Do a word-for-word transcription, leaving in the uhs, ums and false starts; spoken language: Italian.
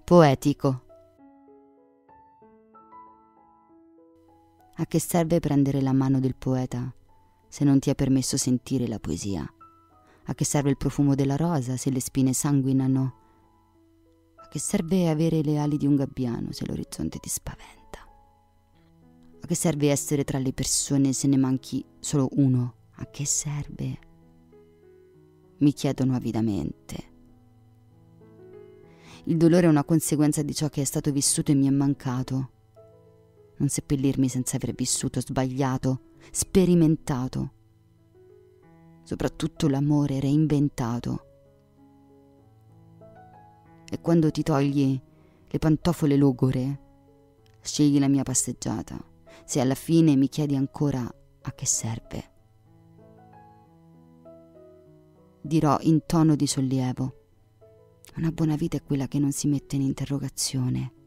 Poetico. A che serve prendere la mano del poeta se non ti è permesso sentire la poesia? A che serve il profumo della rosa se le spine sanguinano? A che serve avere le ali di un gabbiano se l'orizzonte ti spaventa? A che serve essere tra le persone se ne manchi solo uno? A che serve? Mi chiedono avidamente. Il dolore è una conseguenza di ciò che è stato vissuto e mi è mancato. Non seppellirmi senza aver vissuto, sbagliato, sperimentato. Soprattutto l'amore reinventato. E quando ti togli le pantofole logore, scegli la mia passeggiata, se alla fine mi chiedi ancora a che serve. Dirò in tono di sollievo: una buona vita è quella che non si mette in interrogazione.